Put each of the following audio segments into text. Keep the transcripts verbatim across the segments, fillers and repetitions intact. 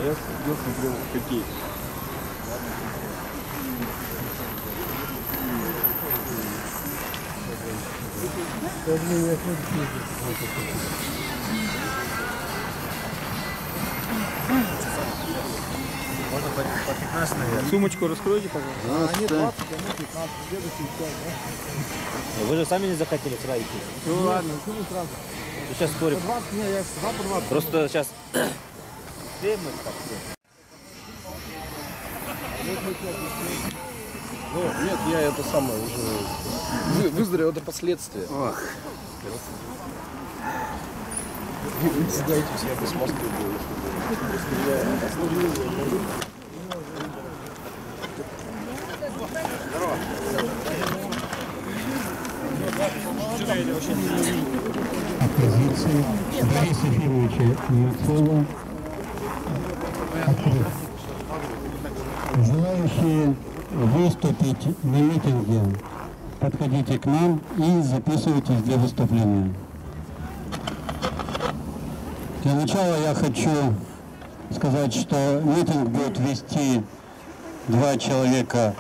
А я сидел, смотрел хоккей. Можно по, по пятнадцать, наверное. Сумочку раскройте, пожалуйста. А, нет, двадцать, а мы пятнадцать, следующий час, да? Вы же сами не захотели сюда идти. Ну Нет, ладно. ну, почему сразу? Сейчас спорим. По двадцать, не, я сказал по двадцать. Просто сейчас... Все мы так все. Ну, нет, я это самое уже вы, выздоровел, это последствия. Ах. Вы знаете, я бы с Москвы был. Здорово. Оппозиции Бориса Ефимовича Немцова открыт. Желающие выступить на митинге, подходите к нам и записывайтесь для выступления. Для начала я хочу сказать, что митинг будет вести два человека.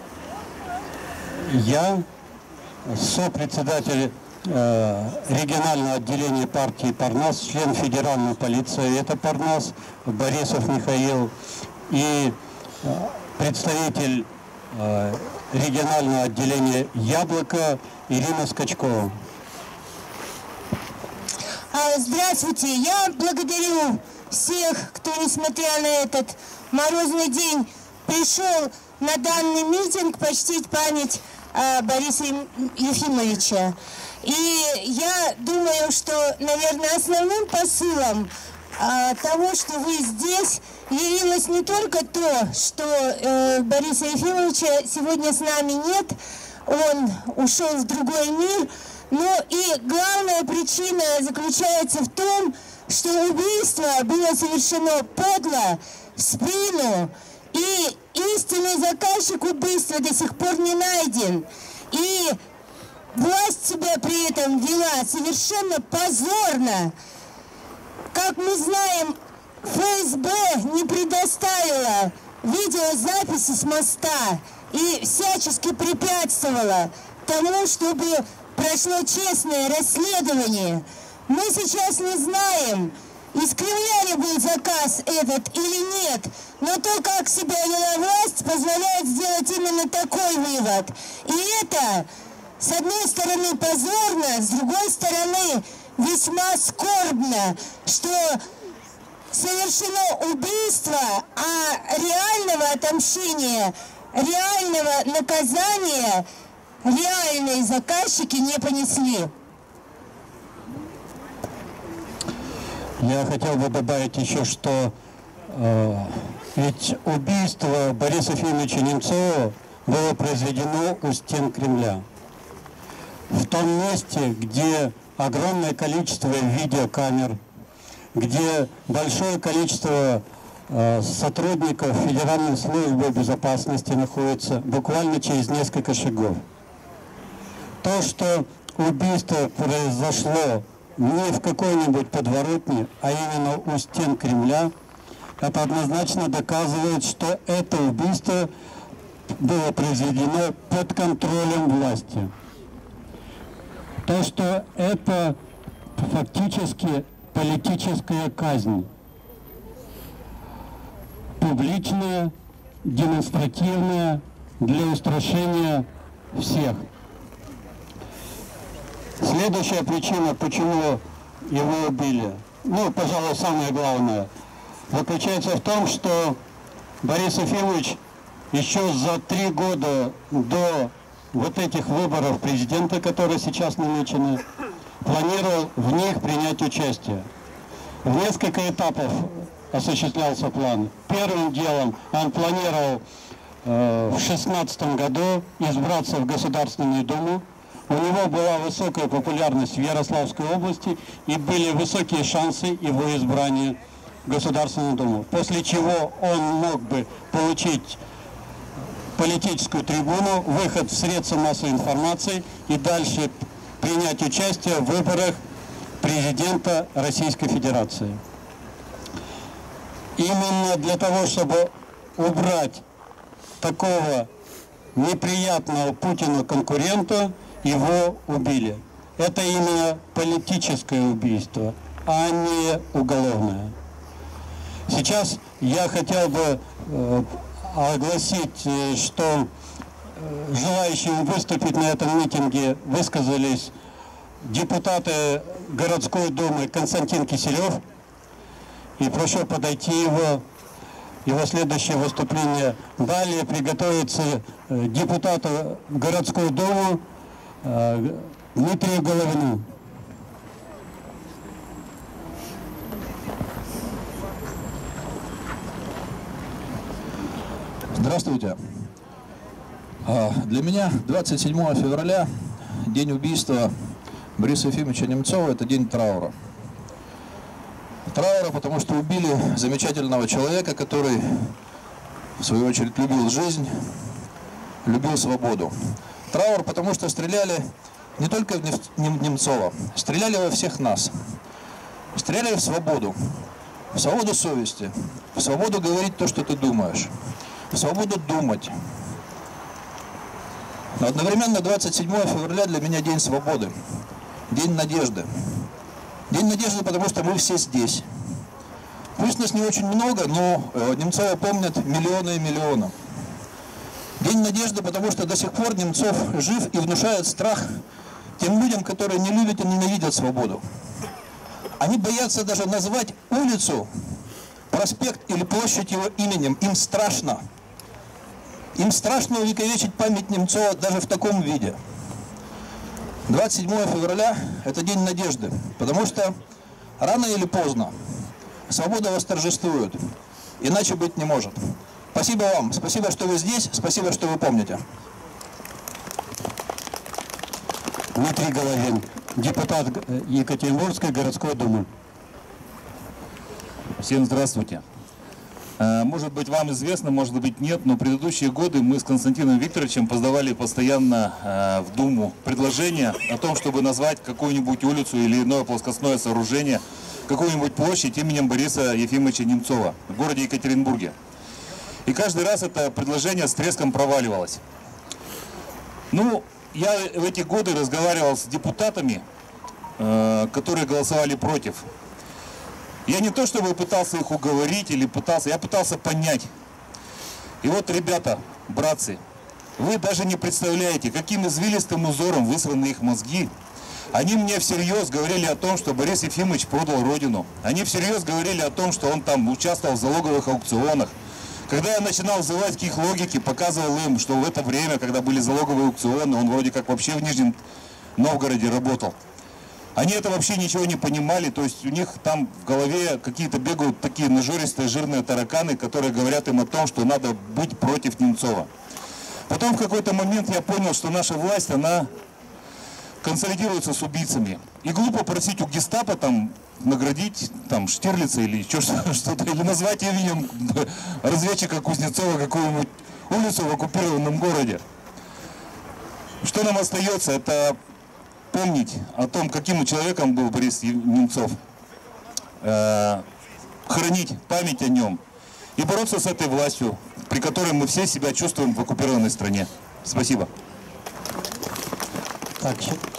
Я, сопредседатель э, регионального отделения партии Парнас, член федеральной полиции, это Парнас, Борисов Михаил, и э, представитель э, регионального отделения Яблоко Ирина Скачкова. Здравствуйте, я благодарю всех, кто, несмотря на этот морозный день, пришел на данный митинг почтить память э, Бориса Ефимовича. И я думаю, что, наверное, основным посылом э, того, что вы здесь, явилось не только то, что э, Бориса Ефимовича сегодня с нами нет, он ушел в другой мир, но и главная причина заключается в том, что убийство было совершено подло, в спину, и истинный заказчик убийства до сих пор не найден. И власть себя при этом вела совершенно позорно. Как мы знаем, эф эс бэ не предоставила видеозаписи с моста и всячески препятствовала тому, чтобы прошло честное расследование. Мы сейчас не знаем, из Кремля ли был заказ этот или нет, но то, как себя вела власть, позволяет сделать именно такой вывод. И это, с одной стороны, позорно, с другой стороны, весьма скорбно, что совершено убийство, а реального отомщения, реального наказания реальные заказчики не понесли. Я хотел бы добавить еще, что э, ведь убийство Бориса Ефимовича Немцова было произведено у стен Кремля. В том месте, где огромное количество видеокамер, где большое количество э, сотрудников Федеральной службы безопасности находится буквально через несколько шагов. То, что убийство произошло не в какой-нибудь подворотне, а именно у стен Кремля, это однозначно доказывает, что это убийство было произведено под контролем власти. То, что это фактически политическая казнь, публичная, демонстративная, для устрашения всех. Следующая причина, почему его убили, ну, пожалуй, самое главное, заключается в том, что Борис Ефимович еще за три года до вот этих выборов президента, которые сейчас намечены, планировал в них принять участие. В несколько этапов осуществлялся план. Первым делом он планировал э, в шестнадцатом году избраться в Государственную Думу. У него была высокая популярность в Ярославской области и были высокие шансы его избрания в Государственную Думу. После чего он мог бы получить политическую трибуну, выход в средства массовой информации и дальше принять участие в выборах президента Российской Федерации. именно для того, чтобы убрать такого неприятного Путину конкурента, его убили. Это именно политическое убийство, а не уголовное. Сейчас я хотел бы э, огласить, э, что э, желающие выступить на этом митинге высказались депутаты городской думы Константин Киселев. И прошу подойти его, его следующее выступление. Далее приготовится э, депутату городской думы э, Дмитрию Головину. Здравствуйте. Для меня двадцать седьмое февраля, день убийства Бориса Ефимовича Немцова, это день траура. Траура, потому что убили замечательного человека, который, в свою очередь, любил жизнь, любил свободу. Траур, потому что стреляли не только в Немцова, стреляли во всех нас. Стреляли в свободу, в свободу совести, в свободу говорить то, что ты думаешь, в свободу думать. Но одновременно двадцать седьмое февраля для меня день свободы, день надежды. День надежды, потому что мы все здесь. Пусть нас не очень много, но Немцова помнят миллионы и миллионы. День надежды, потому что до сих пор Немцов жив и внушает страх тем людям, которые не любят и ненавидят свободу. Они боятся даже назвать улицу, проспект или площадь его именем. Им страшно. Им страшно увековечить память Немцова даже в таком виде. двадцать седьмое февраля – это день надежды, потому что рано или поздно свобода восторжествует, иначе быть не может. Спасибо вам, спасибо, что вы здесь, спасибо, что вы помните. Дмитрий Головин, депутат Екатеринбургской городской думы. Всем здравствуйте. Может быть, вам известно, может быть, нет, но предыдущие годы мы с Константином Викторовичем подавали постоянно в Думу предложения о том, чтобы назвать какую-нибудь улицу или иное плоскостное сооружение, какую-нибудь площадь именем Бориса Ефимовича Немцова в городе Екатеринбурге. И каждый раз это предложение с треском проваливалось. Ну, я в эти годы разговаривал с депутатами, которые голосовали против. Я не то чтобы пытался их уговорить или пытался, я пытался понять. И вот, ребята, братцы, вы даже не представляете, каким извилистым узором высраны их мозги. Они мне всерьез говорили о том, что Борис Ефимович продал родину. Они всерьез говорили о том, что он там участвовал в залоговых аукционах. Когда я начинал взывать к их логике, показывал им, что в это время, когда были залоговые аукционы, он вроде как вообще в Нижнем Новгороде работал. Они это вообще ничего не понимали, то есть у них там в голове какие-то бегают такие нажористые жирные тараканы, которые говорят им о том, что надо быть против Немцова. Потом в какой-то момент я понял, что наша власть, она консолидируется с убийцами. И глупо просить у гестапо там наградить там Штирлица или что-то, или назвать именем разведчика Кузнецова какую-нибудь улицу в оккупированном городе. Что нам остается, это помнить о том, каким человеком был Борис Немцов, э, хранить память о нем и бороться с этой властью, при которой мы все себя чувствуем в оккупированной стране. Спасибо. Так,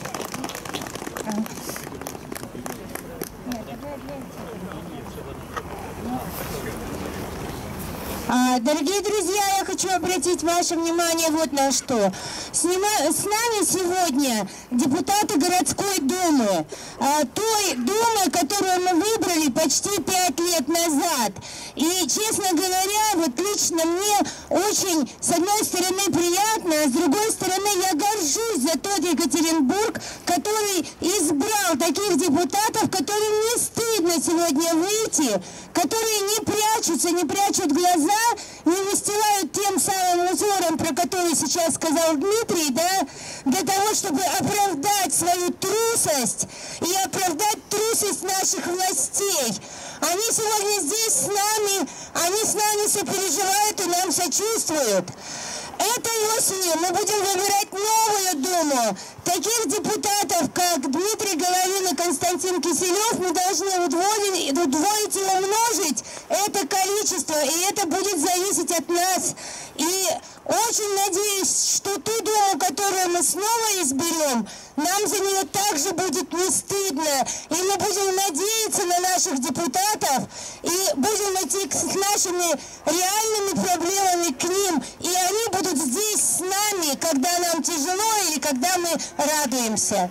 Дорогие друзья, я хочу обратить ваше внимание вот на что. С нами сегодня депутаты городской думы, той думы, которую мы выбрали почти пять лет назад. И, честно говоря, вот лично мне очень, с одной стороны, приятно, а с другой стороны, я горжусь за тот Екатеринбург, который избрал таких депутатов, которым не стыдно сегодня выйти, которые не прячутся, не прячут глаза, не выстилают тем самым узором, про который сейчас сказал Дмитрий, да, для того, чтобы оправдать свою трусость и оправдать трусость наших властей. Они сегодня здесь с нами, они с нами сопереживают и нам сочувствуют. Этой осенью мы будем выбирать новую Думу. Таких депутатов, как Дмитрий Головин и Константин Киселев, мы должны удвоить, удвоить и умножить это количество, и это будет зависеть от нас. И очень надеюсь, что ту Думу, которую мы снова изберем, нам за нее также будет не стыдно. И мы будем надеяться на наших депутатов, и будем идти с нашими реальными проблемами к ним. И они будут здесь с нами, когда нам тяжело или когда мы радуемся.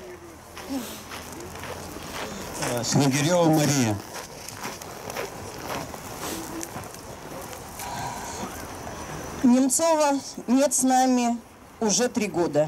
Снегирева Мария. Немцова нет с нами уже три года.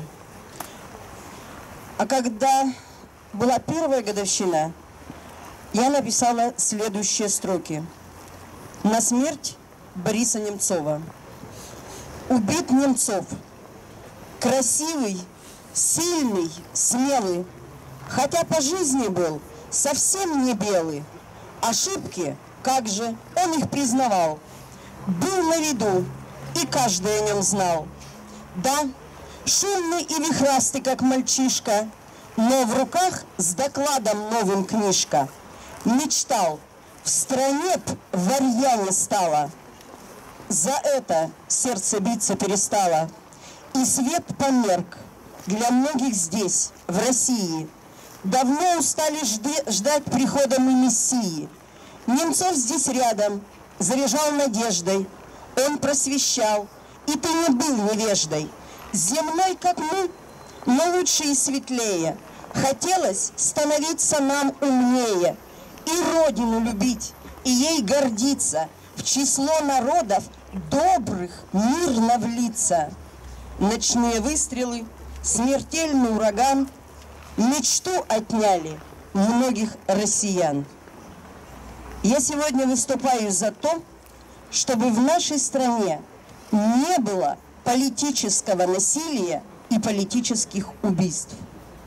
А когда была первая годовщина, я написала следующие строки. На смерть Бориса Немцова. Убит Немцов. Красивый, сильный, смелый. Хотя по жизни был совсем не белый. Ошибки, как же, он их признавал. Был на виду, и каждый о нем знал. Да, шумный и вихрастый, как мальчишка, но в руках с докладом новым книжка. Мечтал, в стране б варья не стало. За это сердце биться перестало. И свет померк для многих здесь, в России. Давно устали жде- ждать прихода мы Мессии. Немцов здесь рядом, заряжал надеждой. Он просвещал, и ты не был невеждой. Земной, как мы, но лучше и светлее. Хотелось становиться нам умнее. И Родину любить, и ей гордиться. В число народов добрых мирно влиться. Ночные выстрелы, смертельный ураган мечту отняли многих россиян. Я сегодня выступаю за то, чтобы в нашей стране не было политического насилия и политических убийств.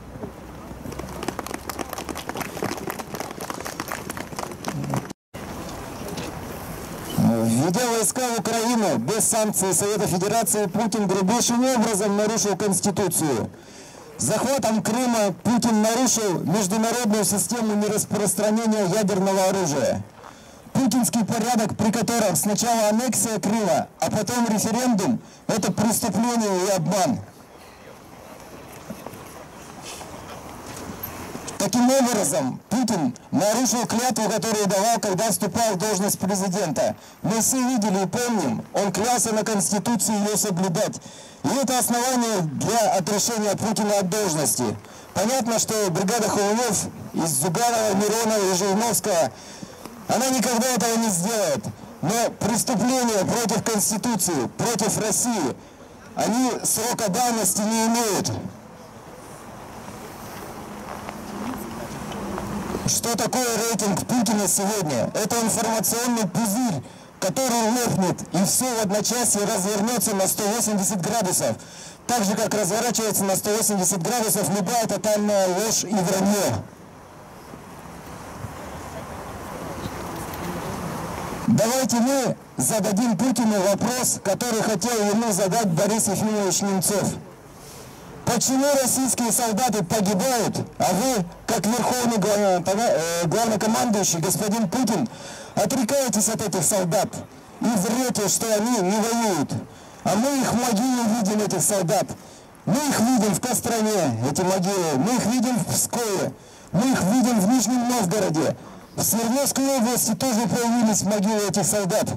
Введя войска в Украину без санкций Совета Федерации, Путин грубейшим образом нарушил Конституцию. Захватом Крыма Путин нарушил международную систему нераспространения ядерного оружия. Путинский порядок, при котором сначала аннексия Крыма, а потом референдум, это преступление и обман. Таким образом, Путин нарушил клятву, которую давал, когда вступал в должность президента. Мы все видели и помним, он клялся на Конституции ее соблюдать. И это основание для отрешения Путина от должности. Понятно, что бригада Холунов из Зюганова, Миронова и Жириновского, она никогда этого не сделает. Но преступления против Конституции, против России, они срока давности не имеют. Что такое рейтинг Путина сегодня? Это информационный пузырь, который лопнет, и все в одночасье развернется на сто восемьдесят градусов. Так же, как разворачивается на сто восемьдесят градусов любая тотальная ложь и вранье. Давайте мы зададим Путину вопрос, который хотел ему задать Борис Ефимович Немцов. Почему российские солдаты погибают, а вы, как верховный главнокомандующий, господин Путин, отрекаетесь от этих солдат и врете, что они не воюют? А мы их в могиле видим, этих солдат. Мы их видим в Костроме, эти могилы. Мы их видим в Пскове. Мы их видим в Нижнем Новгороде. В Свердловской области тоже появились могилы этих солдат.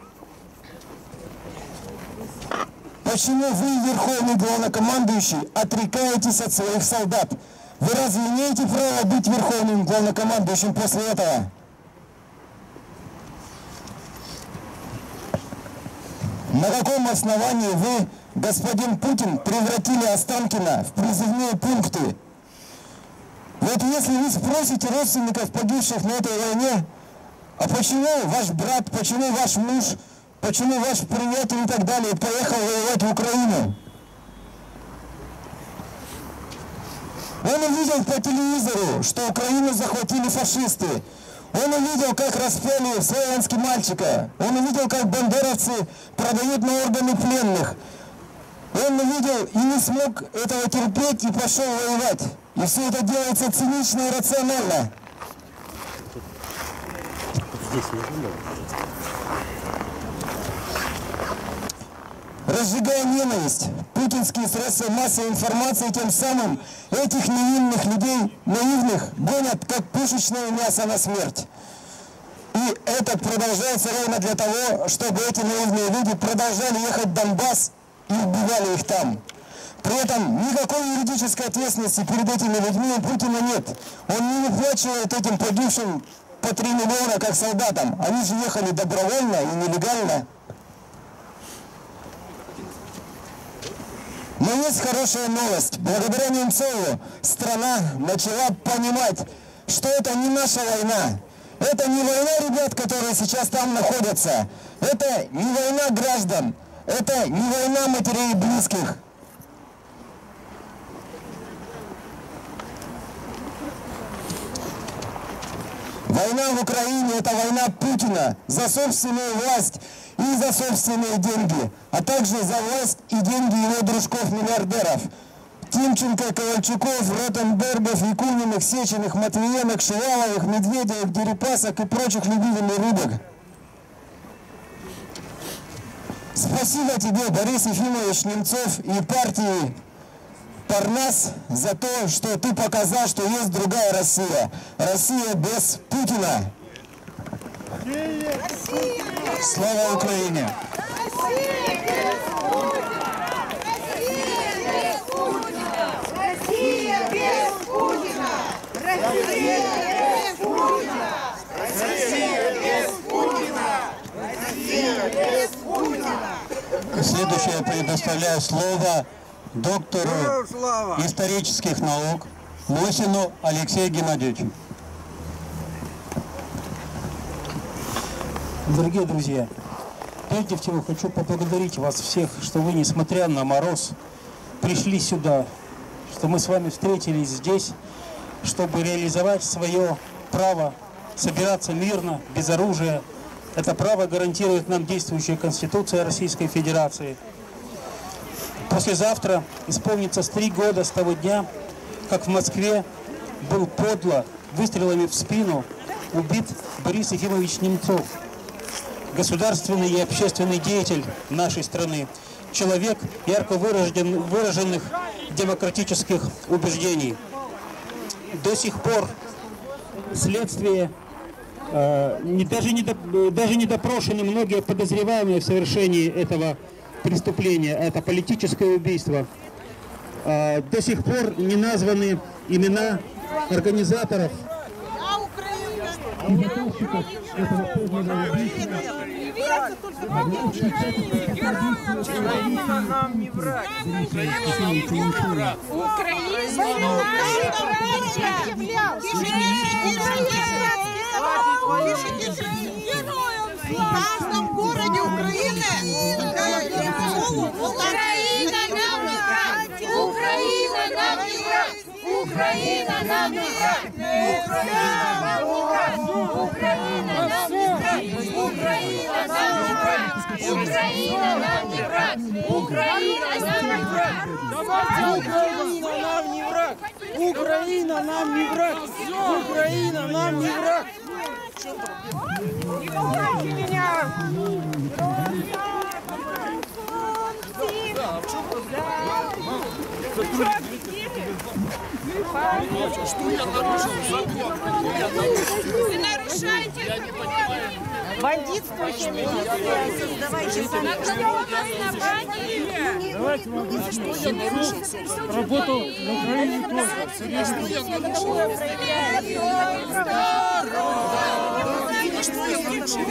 Почему вы, верховный главнокомандующий, отрекаетесь от своих солдат? Вы разве имеете право быть верховным главнокомандующим после этого? На каком основании вы, господин Путин, превратили Останкино в призывные пункты? Вот если вы спросите родственников погибших на этой войне, а почему ваш брат, почему ваш муж, почему ваш приятель и так далее поехал воевать в Украину? Он увидел по телевизору, что Украину захватили фашисты. Он увидел, как распяли славянский мальчика. Он увидел, как бандеровцы продают на органы пленных. Он увидел и не смог этого терпеть и пошел воевать. И все это делается цинично и рационально. Здесь не живем. Разжигая ненависть, путинские средства массовой информации тем самым этих невинных людей, наивных, гонят как пушечное мясо на смерть. И это продолжается ровно для того, чтобы эти наивные люди продолжали ехать в Донбасс и убивали их там. При этом никакой юридической ответственности перед этими людьми у Путина нет. Он не выплачивает этим погибшим по три миллиона как солдатам. Они же ехали добровольно и нелегально. Но есть хорошая новость. Благодаря Немцову страна начала понимать, что это не наша война. Это не война ребят, которые сейчас там находятся. Это не война граждан. Это не война матерей и близких. Война в Украине – это война Путина за собственную власть и за собственные деньги, а также за власть и деньги его дружков-миллиардеров. Тимченко, Ковальчуков, Ротенбергов, Якуниных, Сеченых, Матвиенок, Шуваловых, Медведевых, Дерипасок и прочих любителей рыбок. Спасибо тебе, Борис Ефимович Немцов и партии Парнас, за то, что ты показал, что есть другая Россия. Россия без Путина. Россия! Слава Украине! Россия без Путина! Россия без Путина! Россия без Путина! Россия без Путина! Россия без Путина! Следующее я предоставляю слово доктору исторических наук Мосину Алексею Геннадьевичу. Дорогие друзья, прежде всего хочу поблагодарить вас всех, что вы, несмотря на мороз, пришли сюда, что мы с вами встретились здесь, чтобы реализовать свое право собираться мирно, без оружия. Это право гарантирует нам действующая Конституция Российской Федерации. Послезавтра исполнится три года с того дня, как в Москве был подло выстрелами в спину убит Борис Ефимович Немцов, государственный и общественный деятель нашей страны, человек ярко выражен, выраженных демократических убеждений. До сих пор следствие, э, не, даже, не до, даже не допрошены многие подозреваемые в совершении этого преступления, это политическое убийство. Э, до сих пор не названы имена организаторов и заказчиков этого подлого убийства. Украина нам не враг. В каждом городе Украины Украина нам не враг. Украина нам не враг. Украина нам не враг. Украина нам не враг. Украина нам не враг. Украина нам не враг. Украина нам не враг. Украина нам не враг. Украина нам не враг. Украина нам не враг. Не пугайте меня. Что я нарушил закон? Вы нарушаете закон. Бандитствующие милиция. Давайте Давайте вам объясню, что я нарушил работу в Украине тоже. Серьезно, я нарушил. А что я нарушил?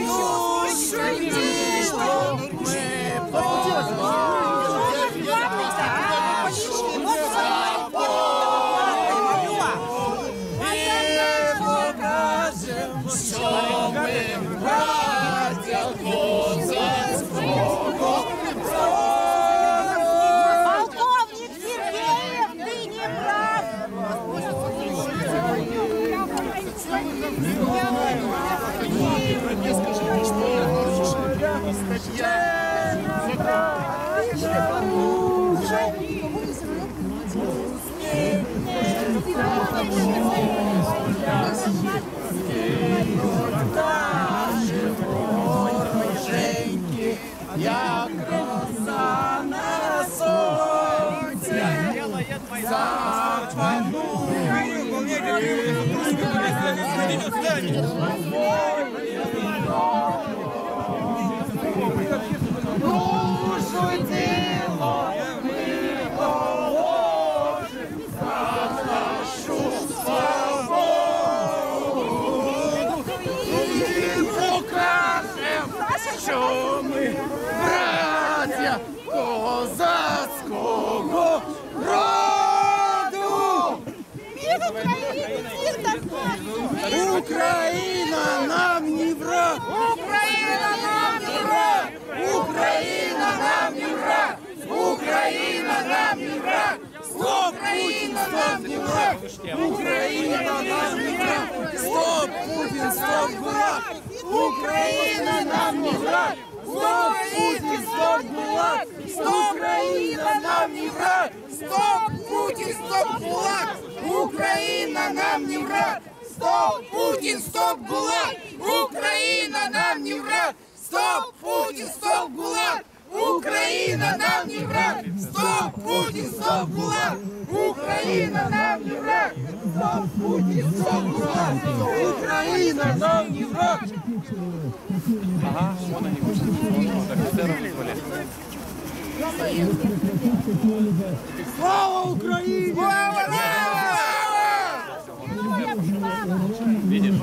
Полковник Сергеев, ты не прав. Скажите, что я нарушил? Статья. Закон. Що ми, браття козацького роду! Україна нам не враг! Україна нам не враг! Україна нам не враг! Україна нам не враг! Стоп, Путин, стоп, не враг! Украина нам не враг! Стоп, Путин, стоп, ГУЛАГ! Украина нам не враг! Стоп, Путин, стоп, ГУЛАГ! Украина нам не враг! Стоп, Путин, стоп, ГУЛАГ! Украина нам не враг! Стоп, Путин, стоп, ГУЛАГ! Украина нам не враг! Стоп, Путин, стоп, ГУЛАГ! Украина нам не враг! Стоп, Путин, стоп, ГУЛАГ! Украина нам не враг! Стоп, Путин, стоп, ГУЛАГ! Украина нам не враг! Ага, вон они вышли. Офицеров вызвали. Слава Украине! Слава! Видишь?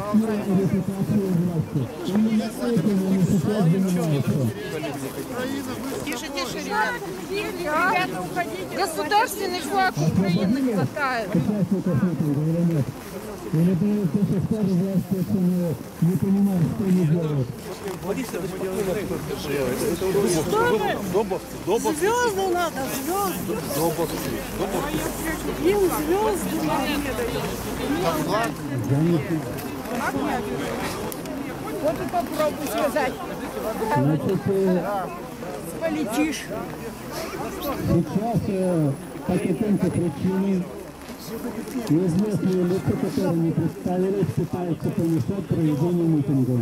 Тише, тише, ребята. Ребята, уходите. Государственный флаг Украины хватает. Не понимаю, что они делают. Звезды надо, звезды. Им звезды Вот и попробуй сказать. Полетишь. Сейчас по каким-то причинам неизвестные лица, которые не представились, пытаются помешать проведению митинга.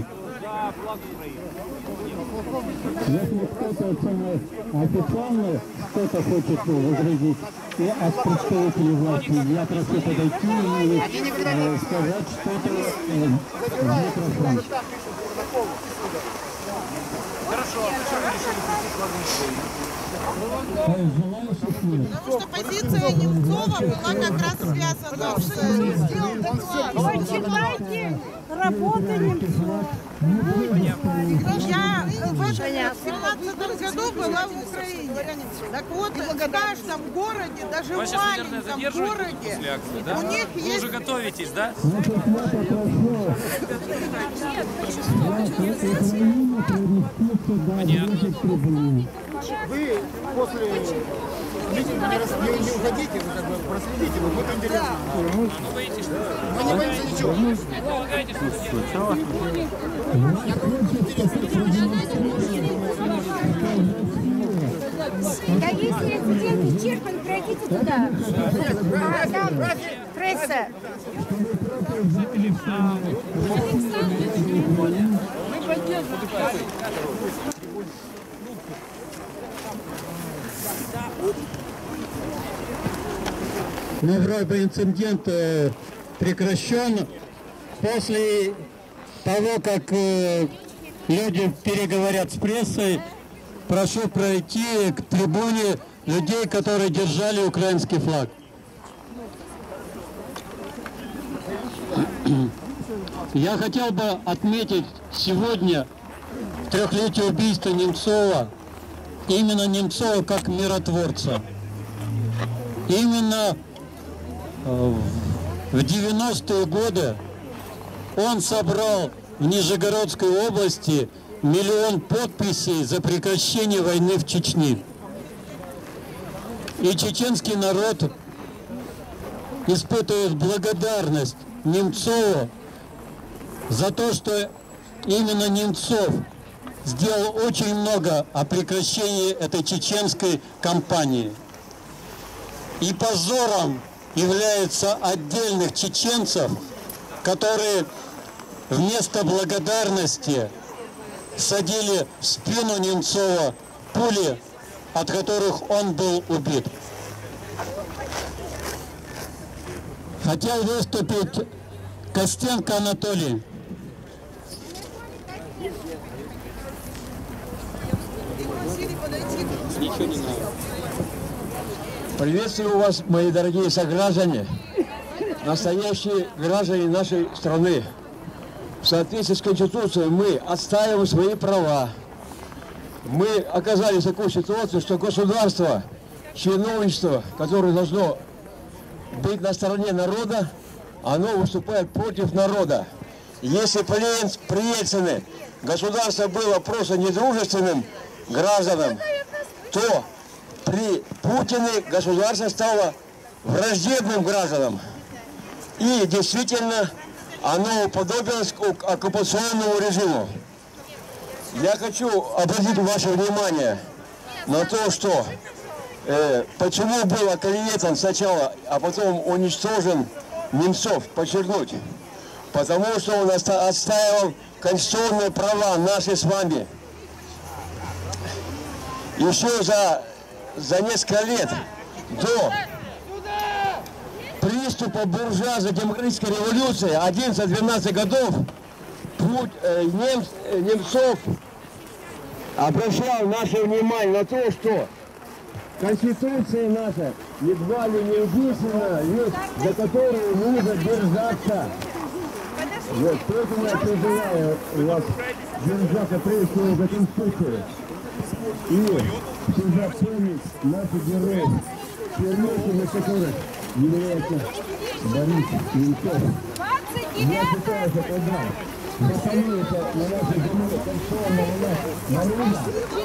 Если кто-то официально что-то хочет возразить, и от представителей власти, я прошу подойти и э, сказать что-то э, в микрофон. Хорошо, а почему вы решили прийти к Потому что позиция Немцова была как раз связана с... Почитайте работы Немцова. Я в семнадцатом году была в Украине. Так вот, в каждом городе, даже в маленьком городе, у них Вы есть... уже готовитесь, да? Понятно. Вы после митинга не, не, не уходите, вы как бы проследите, вы будет интересно. Ну, боитесь, что? Мы не боимся ничего. Предполагаете, что случилось? Да если инцидент исчерпан, пройдите туда. А там пресса. Мы поддерживаем. Но вроде инцидент э, прекращен после того, как э, люди переговорят с прессой. Прошу пройти к трибуне людей, которые держали украинский флаг. Я хотел бы отметить сегодня трехлетие убийства Немцова, именно Немцова как миротворца. Именно в девяностые годы он собрал в Нижегородской области миллион подписей за прекращение войны в Чечне. И чеченский народ испытывает благодарность Немцову за то, что именно Немцов сделал очень много о прекращении этой чеченской кампании. И позором является отдельных чеченцев, которые вместо благодарности садили в спину Немцова пули, от которых он был убит. Хотел выступить Костенко Анатолий. Ничего не надо. Приветствую вас, мои дорогие сограждане, настоящие граждане нашей страны. В соответствии с Конституцией мы отстаиваем свои права. Мы оказались в такой ситуации, что государство, чиновничество, которое должно быть на стороне народа, оно выступает против народа. Если при Ельцине государство было просто недружественным гражданам, то при Путине государство стало враждебным гражданам. И действительно оно уподобилось к оккупационному режиму. Я хочу обратить ваше внимание на то, что э, почему был оклеветан сначала, а потом уничтожен Немцов, подчеркнуть. Потому что он отстаивал конституционные права наши с вами. Еще за, за несколько лет до приступа буржуазной демократической революции, одиннадцать-двенадцать годов, путь, э, Нем, э, Немцов обращал наше внимание на то, что Конституция наша едва ли не единственная вещь, за которую нужно держаться. Вот, поэтому я призываю вас держаться прежде всего за Конституцию. И всегда помнить наших героев, первейшим из которых является Борис Немцов. Я считаю, что когда запомнится на нашей земле конституционная власть народа,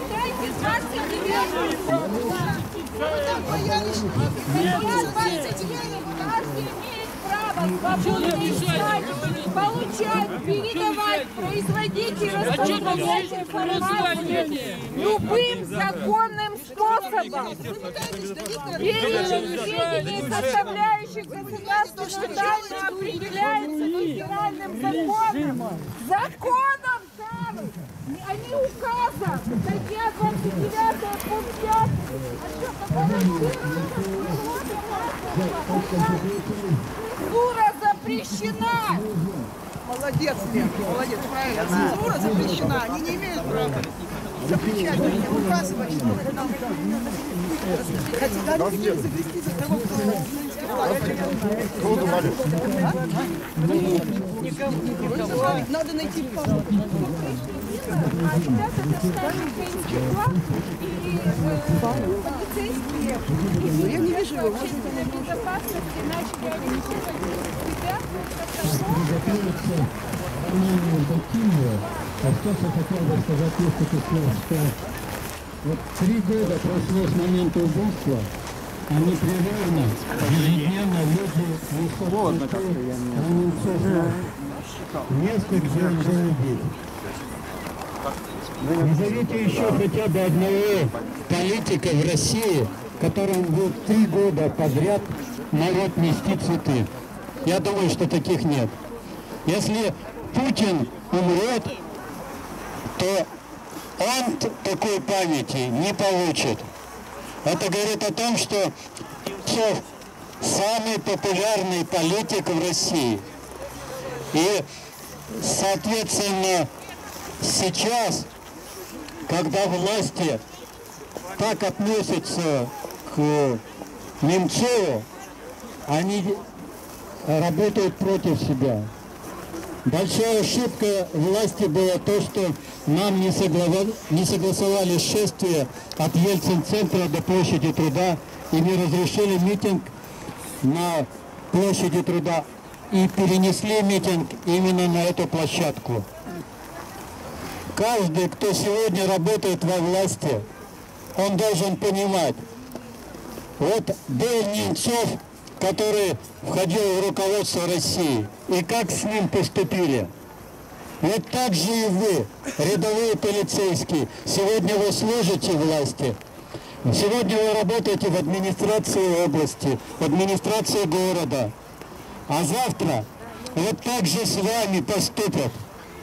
получать, передавать, производить и распространять информацию любым законным способом. Перечень составляющих государственной тайны определяется федеральным законом. Законом тайны, а не указом. Статья двадцать девятая, пункт пятый. Цензура запрещена! Молодец, Лен, молодец, правильно. Цензура запрещена, они не имеют права запрещать, указывать, что это нам. Хотя они хотели завести за того, кто... Надо найти папу. Я не вижу его. Безопасности начали ориентировать себя. А что я хотел бы сказать несколько слов, что вот три года прошло с момента убийства, а непрерывно, ежедневно люди место, где он был убит. Назовите еще хотя бы одного политика в России, которому будет три года подряд народ нести цветы. Я думаю, что таких нет. Если Путин умрет, то он такой памяти не получит. Это говорит о том, что Немцов самый популярный политик в России. И, соответственно, сейчас, когда власти так относятся к Немцову, они работают против себя. Большая ошибка власти была то, что нам не согласовали, не согласовали шествие от Ельцин-центра до площади Труда и не разрешили митинг на площади Труда и перенесли митинг именно на эту площадку. Каждый, кто сегодня работает во власти, он должен понимать, вот был Немцов, который входил в руководство России, и как с ним поступили. Вот так же и вы, рядовые полицейские, сегодня вы служите власти, сегодня вы работаете в администрации области, в администрации города, а завтра вот так же с вами поступят.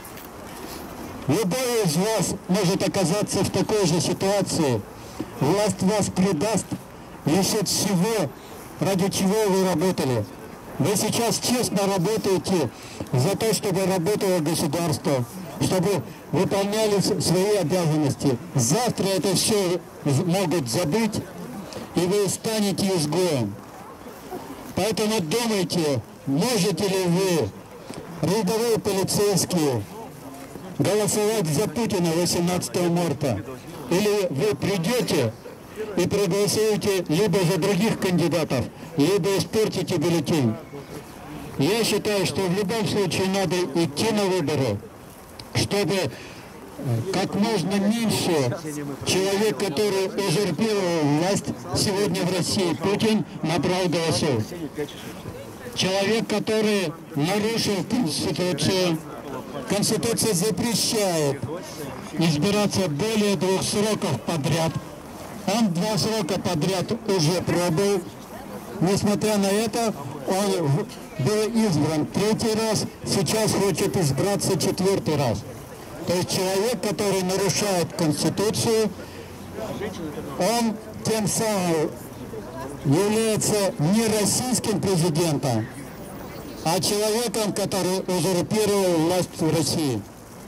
Любой из вас может оказаться в такой же ситуации, власть вас предаст, лишит всего, ради чего вы работали. Вы сейчас честно работаете за то, чтобы работало государство, чтобы выполняли свои обязанности. Завтра это все могут забыть, и вы станете изгоем. Поэтому думайте, можете ли вы, рядовые полицейские, голосовать за Путина восемнадцатого марта, или вы придете и проголосуете либо за других кандидатов, либо испортите бюллетень. Я считаю, что в любом случае надо идти на выборы, чтобы как можно меньше человек, который узурпировал власть сегодня в России, Путин, набрал голосов. Человек, который нарушил Конституцию. Конституция запрещает избираться более двух сроков подряд. Он два срока подряд уже пробыл. Несмотря на это, он был избран третий раз, сейчас хочет избраться четвертый раз. То есть человек, который нарушает Конституцию, он тем самым является не российским президентом, а человеком, который узурпировал власть в России.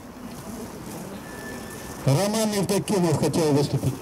Роман Евдокимов хотел выступить.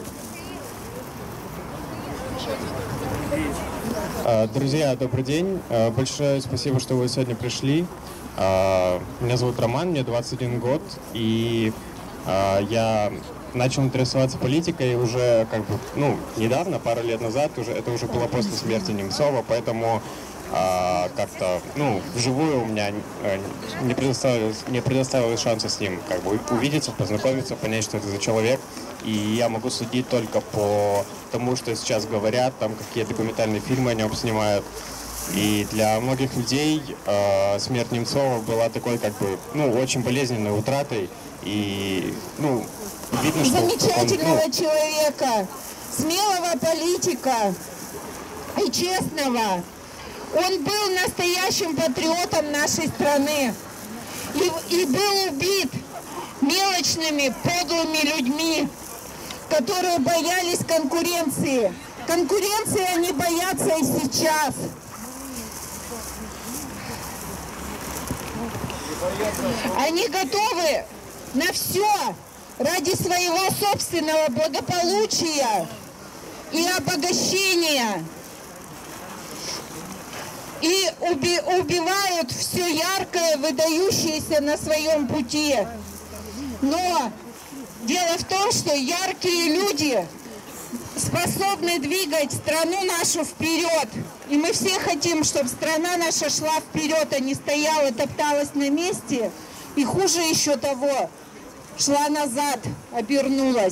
Друзья, добрый день. Большое спасибо, что вы сегодня пришли. Меня зовут Роман, мне двадцать один год, и я начал интересоваться политикой уже как бы, ну, недавно, пару лет назад, уже, это уже было после смерти Немцова, поэтому как-то, ну, вживую у меня не предоставилось, не предоставилось шанса с ним как бы увидеться, познакомиться, понять, что это за человек. И я могу судить только по тому, что сейчас говорят, там какие документальные фильмы о нем снимают. И для многих людей э, смерть Немцова была такой, как бы, ну, очень болезненной утратой. И, ну, видно, что... Замечательного он, ну... человека, смелого политика и честного. Он был настоящим патриотом нашей страны и, и был убит мелочными, подлыми людьми, которые боялись конкуренции. Конкуренции они боятся и сейчас. Они готовы на все ради своего собственного благополучия и обогащения. И уби убивают все яркое, выдающееся на своем пути. Но дело в том, что яркие люди способны двигать страну нашу вперед. И мы все хотим, чтобы страна наша шла вперед, а не стояла, топталась на месте. И хуже еще того, шла назад, обернулась.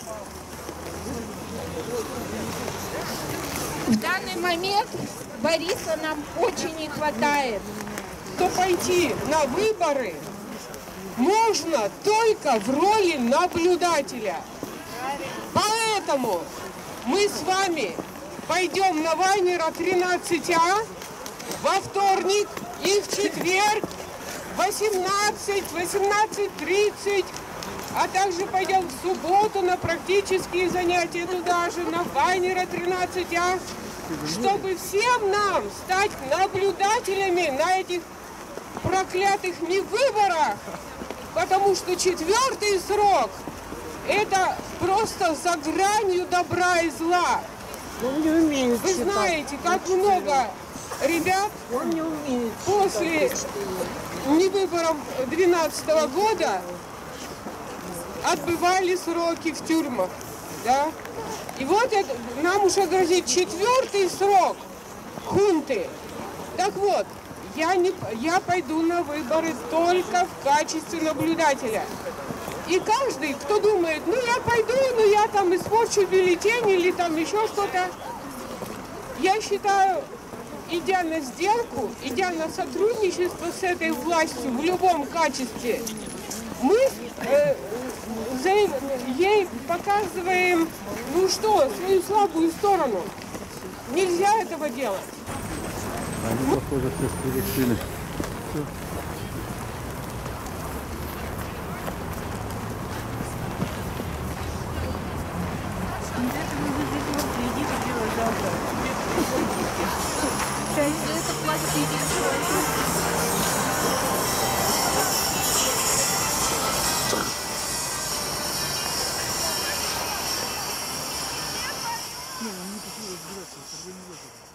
В данный момент Бориса нам очень не хватает. То пойти на выборы можно только в роли наблюдателя. Поэтому мы с вами пойдем на Вайнера тринадцать А во вторник и в четверг восемнадцать, восемнадцать тридцать, а также пойдем в субботу на практические занятия туда же, на Вайнера тринадцать А, чтобы всем нам стать наблюдателями на этих проклятых выборах, потому что четвертый срок – это просто за гранью добра и зла. Он не умеет Вы читать. знаете, как много ребят Он не умеет после невыборов двенадцатого года отбывали сроки в тюрьмах. Да? И вот это, нам уже грозит четвертый срок хунты. Так вот, я, не, я пойду на выборы только в качестве наблюдателя. И каждый, кто думает, ну я пойду, ну я там испорчу бюллетень или там еще что-то, я считаю, идя на сделку, идя на сотрудничество с этой властью в любом качестве, мы э, за, ей показываем, ну что, свою слабую сторону. Нельзя этого делать. Они, похоже, все решили. это платят Не, он не хотел разбираться, это не